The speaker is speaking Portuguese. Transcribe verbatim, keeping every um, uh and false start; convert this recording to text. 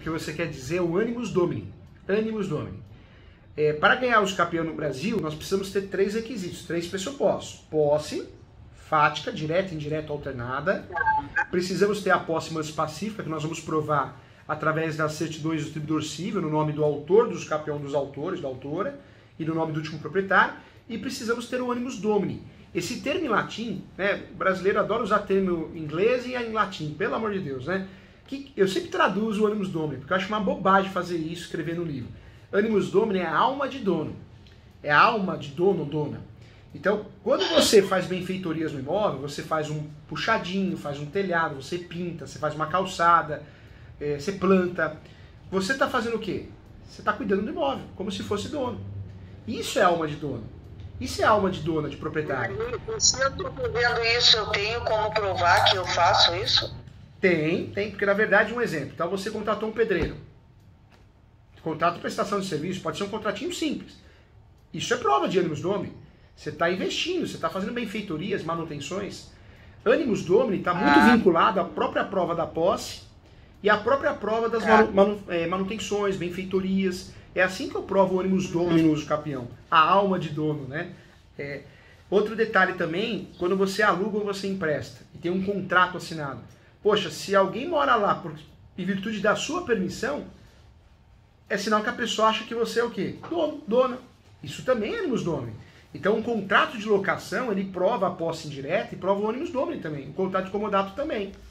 que você quer dizer é o animus domini. Animus domini. É, para ganhar os campeão no Brasil, nós precisamos ter três requisitos, três pressupostos. Posse, fática, direta, indireta, alternada. Precisamos ter a posse mais pacífica, que nós vamos provar através das certidões do distribuidor civil, no nome do autor, dos campeão dos autores, da autora, e no nome do último proprietário. E precisamos ter o animus domini. Esse termo em latim, né, o brasileiro adora usar termo em inglês e em latim, pelo amor de Deus, né? Que eu sempre traduzo o animus domini, porque eu acho uma bobagem fazer isso, escrever no livro. Animus domini é a alma de dono. É a alma de dono ou dona. Então, quando você faz benfeitorias no imóvel, você faz um puxadinho, faz um telhado, você pinta, você faz uma calçada, é, você planta. Você está fazendo o quê? Você está cuidando do imóvel, como se fosse dono. Isso é alma de dono. Isso é alma de dona, de proprietário. Se eu estou fazendo isso, eu tenho como provar que eu faço isso? Tem, tem, porque na verdade, um exemplo. Então você contratou um pedreiro. Contrato de prestação de serviço, pode ser um contratinho simples. Isso é prova de animus domini. Você está investindo, você está fazendo benfeitorias, manutenções. Animus domini está muito ah. vinculado à própria prova da posse e à própria prova das ah. manu, manu, é, manutenções, benfeitorias. É assim que eu provo o animus domini no uso capião. A alma de dono, né? É. Outro detalhe também, quando você aluga ou você empresta e tem um contrato assinado. Poxa, se alguém mora lá por, em virtude da sua permissão, é sinal que a pessoa acha que você é o quê? Dono, dona. Isso também é animus domini. Então, um contrato de locação, ele prova a posse indireta e prova o animus domini também. O contrato de comodato também.